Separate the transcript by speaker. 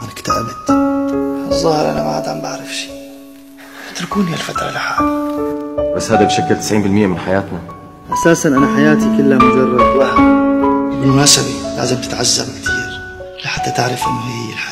Speaker 1: أنا اكتئبت. الظاهر أنا ما عاد عم بعرف شيء. اتركوني هالفترة لحالي.
Speaker 2: بس هذا بشكل 90% من حياتنا.
Speaker 3: أساساً أنا حياتي كلها مجرد وهم.
Speaker 1: بالمناسبة لازم تتعذب كثير لحتى تعرف إنه هي الحياة.